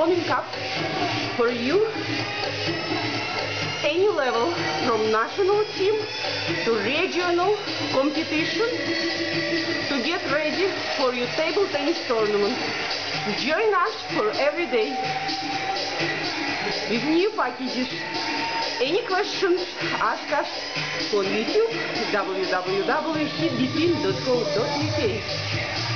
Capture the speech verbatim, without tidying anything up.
warming up for you. Any level, from national team to regional competition, to get ready for your table tennis tournament. Join us for every day with new packages. Any questions, ask us on YouTube, w w w dot hit between dot co dot u k.